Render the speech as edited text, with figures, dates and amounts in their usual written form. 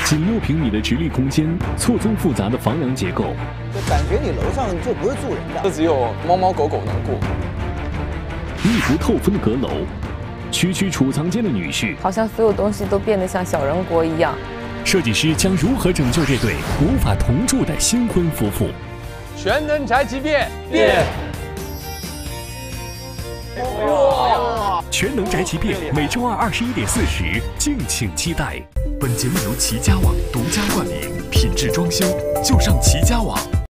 仅6平米的直立空间，错综复杂的房梁结构， 就感觉你楼上就不是住人的， 就只有猫猫狗狗能过。 密不透风的阁楼，区区储藏间的女婿， 好像所有东西都变得像小人国一样。 设计师将如何拯救这对无法同住的新婚夫妇？ 全能宅急便，变！哇！ 全能宅急便每周二21:40，敬请期待。本节目由齐家网独家冠名，品质装修就上齐家网。